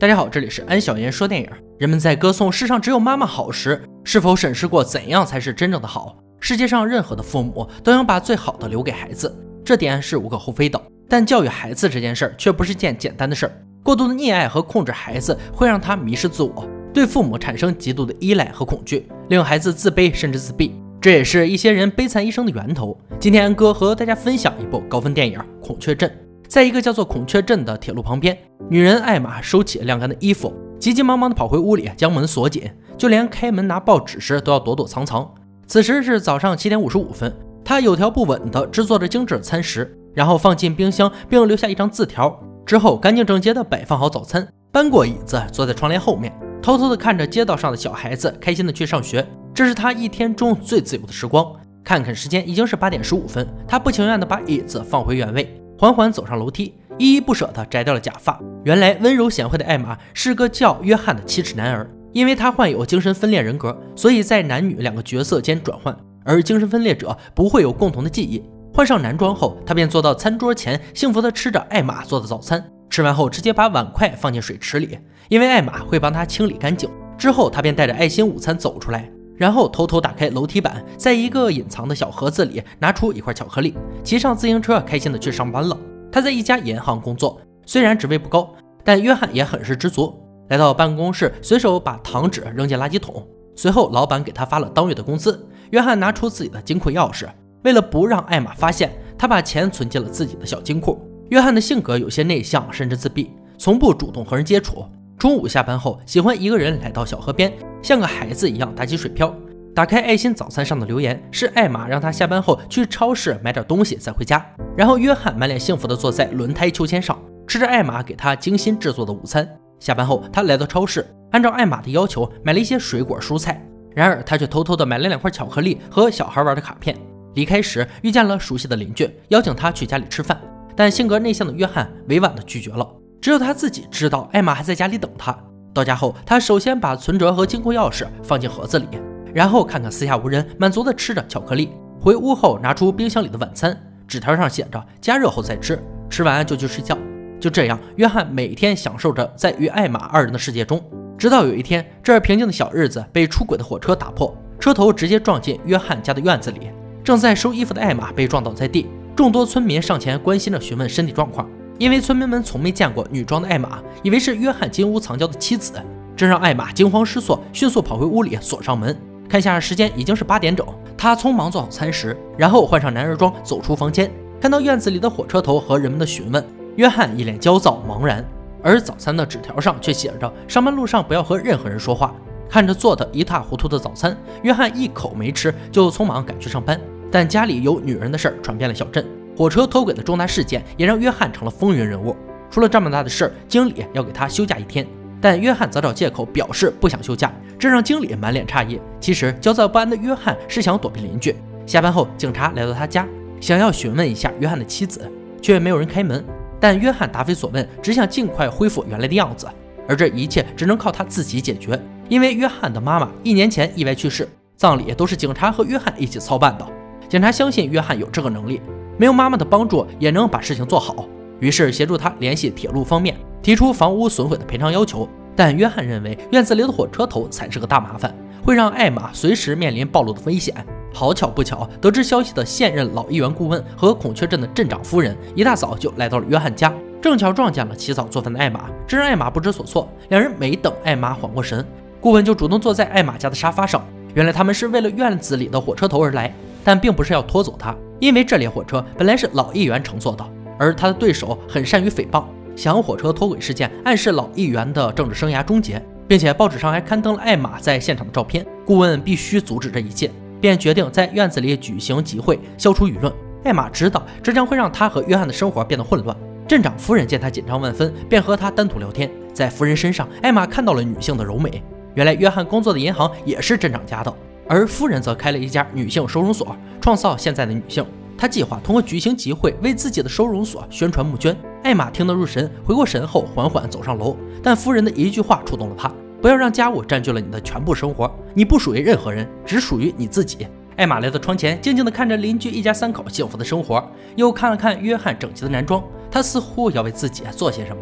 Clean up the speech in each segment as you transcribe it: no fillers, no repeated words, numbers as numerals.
大家好，这里是安小言说电影。人们在歌颂世上只有妈妈好时，是否审视过怎样才是真正的好？世界上任何的父母都想把最好的留给孩子，这点是无可厚非的。但教育孩子这件事却不是件简单的事儿。过度的溺爱和控制孩子会让他迷失自我，对父母产生极度的依赖和恐惧，令孩子自卑甚至自闭。这也是一些人悲惨一生的源头。今天安哥和大家分享一部高分电影《孔雀镇》。在一个叫做孔雀镇的铁路旁边，女人艾玛收起晾干的衣服，急急忙忙地跑回屋里，将门锁紧，就连开门拿报纸时都要躲躲藏藏。此时是早上7点55分，她有条不紊地制作着精致的餐食，然后放进冰箱，并留下一张字条。之后干净整洁地摆放好早餐，搬过椅子，坐在窗帘后面，偷偷地看着街道上的小孩子开心地去上学。这是她一天中最自由的时光。看看时间，已经是8点15分，她不情愿地把椅子放回原位，缓缓走上楼梯，依依不舍地摘掉了假发。原来温柔贤惠的艾玛是个叫约翰的7尺男儿，因为他患有精神分裂人格，所以在男女两个角色间转换，而精神分裂者不会有共同的记忆。换上男装后，他便坐到餐桌前，幸福地吃着艾玛做的早餐。吃完后直接把碗筷放进水池里，因为艾玛会帮他清理干净。之后他便带着爱心午餐走出来，然后偷偷打开楼梯板，在一个隐藏的小盒子里拿出一块巧克力，骑上自行车开心地去上班了。他在一家银行工作，虽然职位不高，但约翰也很是知足。来到办公室，随手把糖纸扔进垃圾桶，随后老板给他发了当月的工资。约翰拿出自己的金库钥匙，为了不让艾玛发现，他把钱存进了自己的小金库。约翰的性格有些内向，甚至自闭，从不主动和人接触。中午下班后，喜欢一个人来到小河边，像个孩子一样打起水漂。打开爱心早餐上的留言，是艾玛让他下班后去超市买点东西再回家。然后约翰满脸幸福地坐在轮胎秋千上，吃着艾玛给他精心制作的午餐。下班后，他来到超市，按照艾玛的要求买了一些水果蔬菜，然而他却偷偷地买了2块巧克力和小孩玩的卡片。离开时遇见了熟悉的邻居，邀请他去家里吃饭，但性格内向的约翰委婉地拒绝了。只有他自己知道艾玛还在家里等他。到家后，他首先把存折和金库钥匙放进盒子里，然后看看四下无人，满足地吃着巧克力。回屋后拿出冰箱里的晚餐，纸条上写着加热后再吃，吃完就去睡觉。就这样，约翰每天享受着在与艾玛2人的世界中。直到有一天，这平静的小日子被出轨的火车打破，车头直接撞进约翰家的院子里。正在收衣服的艾玛被撞倒在地，众多村民上前关心着询问身体状况。因为村民们从没见过女装的艾玛，以为是约翰进屋藏娇的妻子，这让艾玛惊慌失措，迅速跑回屋里锁上门。看下时间已经是8点整，她匆忙做好餐食，然后换上男人装走出房间，看到院子里的火车头和人们的询问，约翰一脸焦躁茫然。而早餐的纸条上却写着上班路上不要和任何人说话。看着做的一塌糊涂的早餐，约翰一口没吃就匆忙赶去上班。但家里有女人的事儿传遍了小镇，火车脱轨的重大事件也让约翰成了风云人物。出了这么大的事儿，经理要给他休假1天，但约翰则找借口表示不想休假，这让经理满脸诧异。其实焦躁不安的约翰是想躲避邻居。下班后，警察来到他家，想要询问一下约翰的妻子，却没有人开门。但约翰答非所问，只想尽快恢复原来的样子。而这一切只能靠他自己解决，因为约翰的妈妈1年前意外去世，葬礼都是警察和约翰一起操办的。警察相信约翰有这个能力，没有妈妈的帮助也能把事情做好，于是协助他联系铁路方面，提出房屋损毁的赔偿要求。但约翰认为院子里的火车头才是个大麻烦，会让艾玛随时面临暴露的危险。好巧不巧，得知消息的现任老议员顾问和孔雀镇的镇长夫人一大早就来到了约翰家，正巧撞见了起早做饭的艾玛，这让艾玛不知所措。两人没等艾玛缓过神，顾问就主动坐在艾玛家的沙发上。原来他们是为了院子里的火车头而来，但并不是要拖走他，因为这列火车本来是老议员乘坐的，而他的对手很善于诽谤，想用火车脱轨事件暗示老议员的政治生涯终结，并且报纸上还刊登了艾玛在现场的照片。顾问必须阻止这一切，便决定在院子里举行集会，消除舆论。艾玛知道这将会让他和约翰的生活变得混乱。镇长夫人见他紧张万分，便和他单独聊天。在夫人身上，艾玛看到了女性的柔美。原来约翰工作的银行也是镇长家的，而夫人则开了一家女性收容所，创造现在的女性。他计划通过举行集会为自己的收容所宣传募捐。艾玛听得入神，回过神后缓缓走上楼，但夫人的一句话触动了他：不要让家务占据了你的全部生活，你不属于任何人，只属于你自己。艾玛来到窗前，静静地看着邻居一家3口幸福的生活，又看了看约翰整齐的男装，他似乎要为自己做些什么。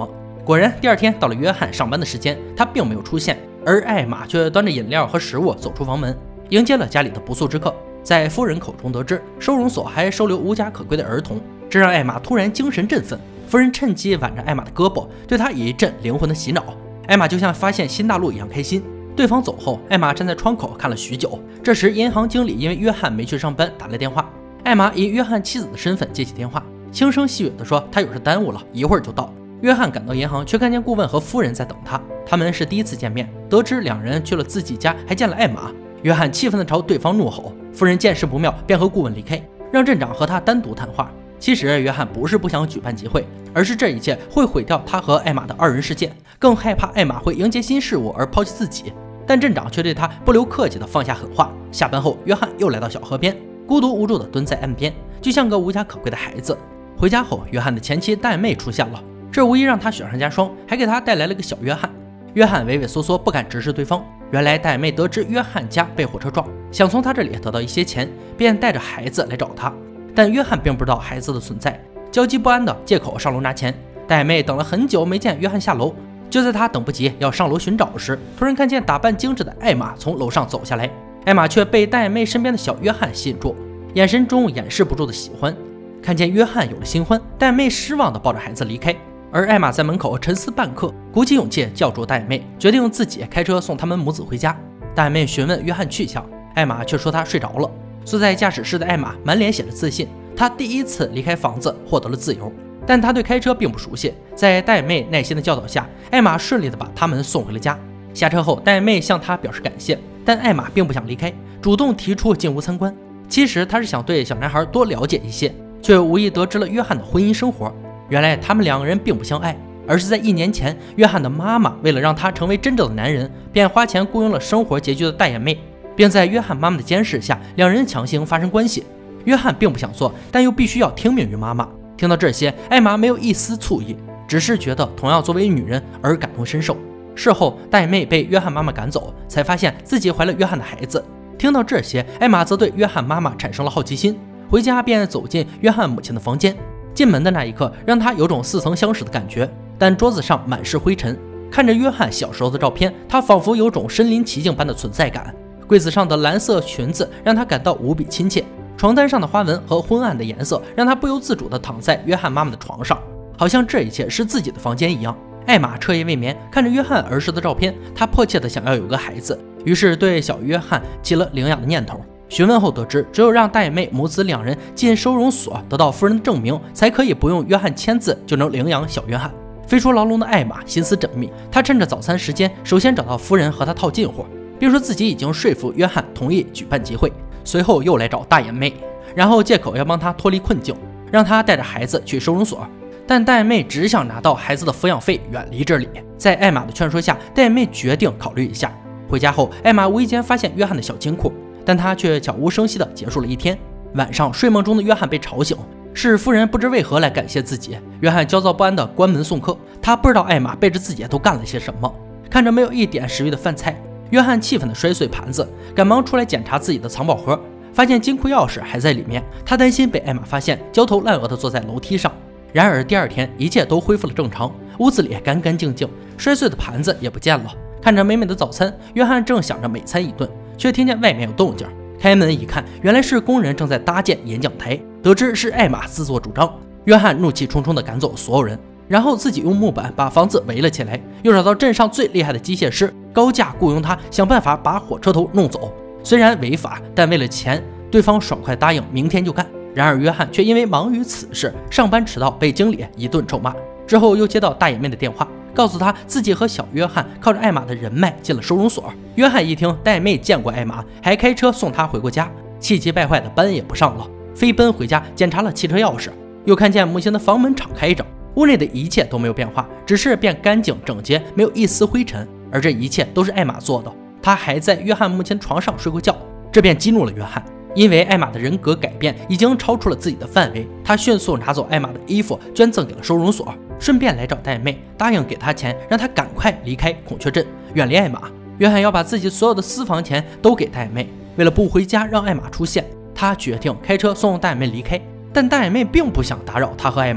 果然，第二天到了约翰上班的时间，他并没有出现，而艾玛却端着饮料和食物走出房门，迎接了家里的不速之客。在夫人口中得知，收容所还收留无家可归的儿童，这让艾玛突然精神振奋。夫人趁机挽着艾玛的胳膊，对她一阵灵魂的洗脑。艾玛就像发现新大陆一样开心。对方走后，艾玛站在窗口看了许久。这时，银行经理因为约翰没去上班打来电话，艾玛以约翰妻子的身份接起电话，轻声细语地说他有事耽误了，一会儿就到。约翰赶到银行，却看见顾问和夫人在等他。他们是第一次见面，得知两人去了自己家，还见了艾玛。约翰气愤地朝对方怒吼，夫人见势不妙，便和顾问离开，让镇长和他单独谈话。其实约翰不是不想举办集会，而是这一切会毁掉他和艾玛的二人世界，更害怕艾玛会迎接新事物而抛弃自己。但镇长却对他不留客气地放下狠话。下班后，约翰又来到小河边，孤独无助地蹲在岸边，就像个无家可归的孩子。回家后，约翰的前妻戴妹出现了，这无疑让他雪上加霜，还给他带来了个小约翰。约翰畏畏缩缩，不敢直视对方。原来戴妹得知约翰家被火车撞，想从他这里得到一些钱，便带着孩子来找他。但约翰并不知道孩子的存在，焦急不安地借口上楼拿钱。戴妹等了很久没见约翰下楼，就在他等不及要上楼寻找时，突然看见打扮精致的艾玛从楼上走下来。艾玛却被戴妹身边的小约翰吸引住，眼神中掩饰不住的喜欢。看见约翰有了新欢，戴妹失望地抱着孩子离开。而艾玛在门口沉思半刻，鼓起勇气叫住戴妹，决定自己开车送他们母子回家。戴妹询问约翰去向，艾玛却说他睡着了。坐在驾驶室的艾玛满脸写着自信，她第一次离开房子，获得了自由。但她对开车并不熟悉，在戴妹耐心的教导下，艾玛顺利的把他们送回了家。下车后，戴妹向她表示感谢，但艾玛并不想离开，主动提出进屋参观。其实她是想对小男孩多了解一些，却无意得知了约翰的婚姻生活。原来他们两个人并不相爱，而是在1年前，约翰的妈妈为了让他成为真正的男人，便花钱雇佣了生活拮据的大眼妹，并在约翰妈妈的监视下，两人强行发生关系。约翰并不想做，但又必须要听命于妈妈。听到这些，艾玛没有一丝醋意，只是觉得同样作为女人而感同身受。事后，大眼妹被约翰妈妈赶走，才发现自己怀了约翰的孩子。听到这些，艾玛则对约翰妈妈产生了好奇心，回家便走进约翰母亲的房间。进门的那一刻，让他有种似曾相识的感觉，但桌子上满是灰尘。看着约翰小时候的照片，他仿佛有种身临其境般的存在感。柜子上的蓝色裙子让他感到无比亲切，床单上的花纹和昏暗的颜色让他不由自主地躺在约翰妈妈的床上，好像这一切是自己的房间一样。艾玛彻夜未眠，看着约翰儿时的照片，她迫切地想要有个孩子，于是对小约翰起了领养的念头。询问后得知，只有让大眼妹母子两人进收容所，得到夫人的证明，才可以不用约翰签字就能领养小约翰。飞出牢笼的艾玛心思缜密，她趁着早餐时间，首先找到夫人和她套近乎，并说自己已经说服约翰同意举办集会。随后又来找大眼妹，然后借口要帮她脱离困境，让她带着孩子去收容所。但大眼妹只想拿到孩子的抚养费，远离这里。在艾玛的劝说下，大眼妹决定考虑一下。回家后，艾玛无意间发现约翰的小金库，但他却悄无声息地结束了一天。晚上睡梦中的约翰被吵醒，是夫人不知为何来感谢自己。约翰焦躁不安地关门送客，他不知道艾玛背着自己都干了些什么。看着没有一点食欲的饭菜，约翰气愤地摔碎盘子，赶忙出来检查自己的藏宝盒，发现金库钥匙还在里面。他担心被艾玛发现，焦头烂额地坐在楼梯上。然而第二天一切都恢复了正常，屋子里干干净净，摔碎的盘子也不见了。看着美美的早餐，约翰正想着美餐一顿，却听见外面有动静。开门一看，原来是工人正在搭建演讲台。得知是艾玛自作主张，约翰怒气冲冲地赶走所有人，然后自己用木板把房子围了起来，又找到镇上最厉害的机械师，高价雇佣他想办法把火车头弄走。虽然违法，但为了钱，对方爽快答应明天就干。然而约翰却因为忙于此事，上班迟到，被经理一顿臭骂。之后又接到大眼妹的电话，告诉他自己和小约翰靠着艾玛的人脉进了收容所。约翰一听大眼妹见过艾玛，还开车送他回过家，气急败坏的班也不上了，飞奔回家检查了汽车钥匙，又看见母亲的房门敞开着，屋内的一切都没有变化，只是变干净整洁，没有一丝灰尘。而这一切都是艾玛做的，她还在约翰母亲床上睡过觉，这便激怒了约翰。因为艾玛的人格改变已经超出了自己的范围，他迅速拿走艾玛的衣服捐赠给了收容所，顺便来找大眼妹，答应给她钱，让她赶快离开孔雀镇，远离艾玛。约翰要把自己所有的私房钱都给大眼妹，为了不回家让艾玛出现，他决定开车送大眼妹离开。但大眼妹并不想打扰他和艾玛，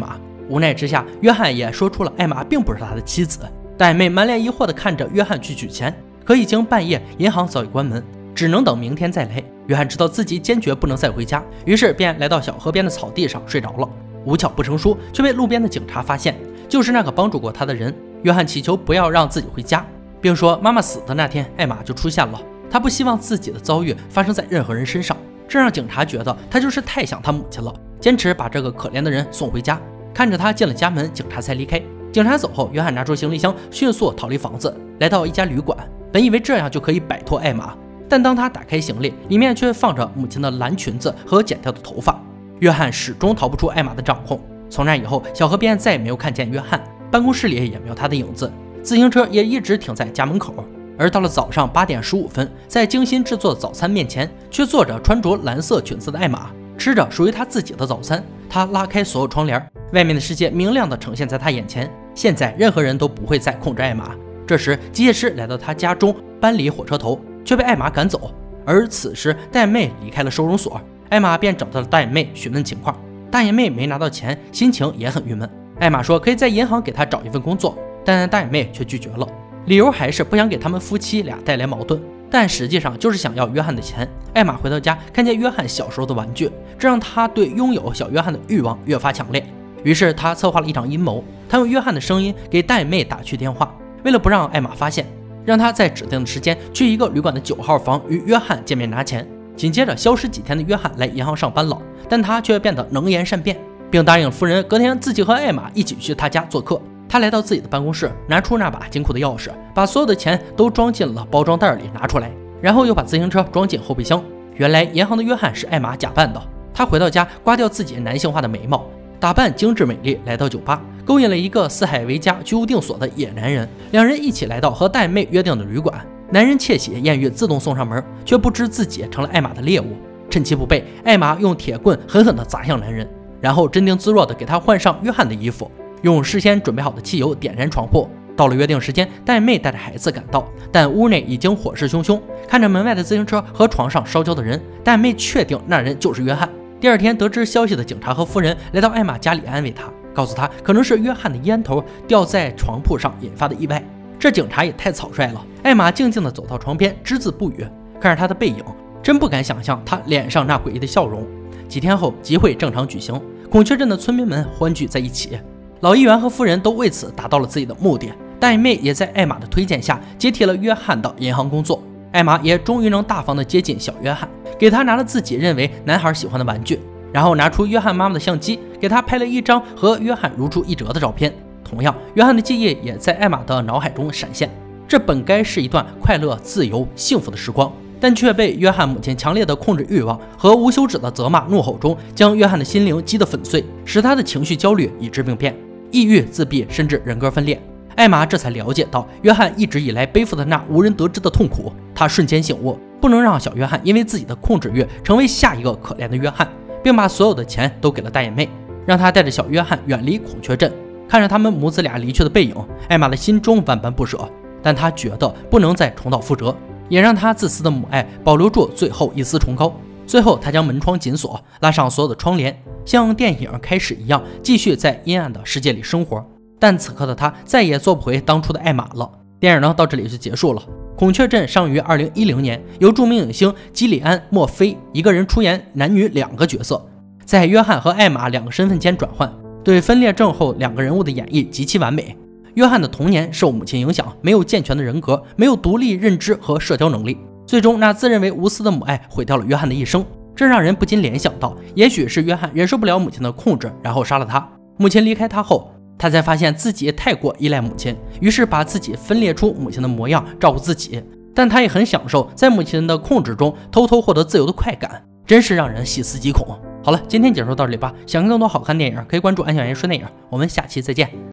无奈之下，约翰也说出了艾玛并不是他的妻子。戴妹满脸疑惑地看着约翰去取钱，可已经半夜，银行早已关门，只能等明天再来。约翰知道自己坚决不能再回家，于是便来到小河边的草地上睡着了。无巧不成书，却被路边的警察发现，就是那个帮助过他的人。约翰祈求不要让自己回家，并说妈妈死的那天，艾玛就出现了。他不希望自己的遭遇发生在任何人身上，这让警察觉得他就是太想他母亲了，坚持把这个可怜的人送回家。看着他进了家门，警察才离开。警察走后，约翰拿出行李箱，迅速逃离房子，来到一家旅馆。本以为这样就可以摆脱艾玛，但当他打开行李，里面却放着母亲的蓝裙子和剪掉的头发。约翰始终逃不出艾玛的掌控。从那以后，小河边再也没有看见约翰，办公室里也没有他的影子，自行车也一直停在家门口。而到了早上8点15分，在精心制作的早餐面前，却坐着穿着蓝色裙子的艾玛，吃着属于他自己的早餐。他拉开所有窗帘，外面的世界明亮地呈现在他眼前。现在任何人都不会再控制艾玛。这时，机械师来到他家中搬离火车头，却被艾玛赶走。而此时，大妹离开了收容所，艾玛便找到了大眼妹询问情况。大眼妹没拿到钱，心情也很郁闷。艾玛说可以在银行给她找一份工作，但大眼妹却拒绝了，理由还是不想给他们夫妻俩带来矛盾，但实际上就是想要约翰的钱。艾玛回到家，看见约翰小时候的玩具，这让她对拥有小约翰的欲望越发强烈。于是她策划了一场阴谋，她用约翰的声音给大眼妹打去电话，为了不让艾玛发现，让她在指定的时间去一个旅馆的9号房与约翰见面拿钱。紧接着，消失几天的约翰来银行上班了，但他却变得能言善辩，并答应夫人隔天自己和艾玛一起去他家做客。他来到自己的办公室，拿出那把金库的钥匙，把所有的钱都装进了包装袋里拿出来，然后又把自行车装进后备箱。原来银行的约翰是艾玛假扮的。他回到家，刮掉自己男性化的眉毛，打扮精致美丽，来到酒吧，勾引了一个四海为家居无定所的野男人。两人一起来到和大妹约定的旅馆。男人窃喜，艳遇自动送上门，却不知自己成了艾玛的猎物。趁其不备，艾玛用铁棍狠狠地砸向男人，然后镇定自若地给他换上约翰的衣服，用事先准备好的汽油点燃床铺。到了约定时间，大妹带着孩子赶到，但屋内已经火势汹汹。看着门外的自行车和床上烧焦的人，大妹确定那人就是约翰。第二天，得知消息的警察和夫人来到艾玛家里安慰她，告诉她可能是约翰的烟头掉在床铺上引发的意外。这警察也太草率了。艾玛静静地走到床边，只字不语，看着他的背影，真不敢想象他脸上那诡异的笑容。几天后，集会正常举行，孔雀镇的村民们欢聚在一起，老议员和夫人都为此达到了自己的目的。大妹也在艾玛的推荐下接替了约翰的银行工作。艾玛也终于能大方地接近小约翰，给他拿了自己认为男孩喜欢的玩具，然后拿出约翰妈妈的相机，给他拍了一张和约翰如出一辙的照片。同样，约翰的记忆也在艾玛的脑海中闪现。这本该是一段快乐、自由、幸福的时光，但却被约翰母亲强烈的控制欲望和无休止的责骂怒吼中，将约翰的心灵击得粉碎，使他的情绪焦虑、以致病变、抑郁、自闭，甚至人格分裂。艾玛这才了解到约翰一直以来背负的那无人得知的痛苦。他瞬间醒悟，不能让小约翰因为自己的控制欲成为下一个可怜的约翰，并把所有的钱都给了大眼妹，让他带着小约翰远离孔雀镇。看着他们母子俩离去的背影，艾玛的心中万般不舍，但她觉得不能再重蹈覆辙，也让她自私的母爱保留住最后一丝崇高。最后，她将门窗紧锁，拉上所有的窗帘，像电影开始一样，继续在阴暗的世界里生活。但此刻的她再也做不回当初的艾玛了。电影呢，到这里就结束了。孔雀镇上于2010年，由著名影星基里安·墨菲一个人出演男女2个角色，在约翰和艾玛2个身份间转换。对分裂症后2个人物的演绎极其完美。约翰的童年受母亲影响，没有健全的人格，没有独立认知和社交能力，最终那自认为无私的母爱毁掉了约翰的一生。这让人不禁联想到，也许是约翰忍受不了母亲的控制，然后杀了他。母亲离开他后，他才发现自己太过依赖母亲，于是把自己分裂出母亲的模样，照顾自己。但他也很享受在母亲的控制中偷偷获得自由的快感，真是让人细思极恐。好了，今天解说到这里吧。想看更多好看电影，可以关注安小言说电影。我们下期再见。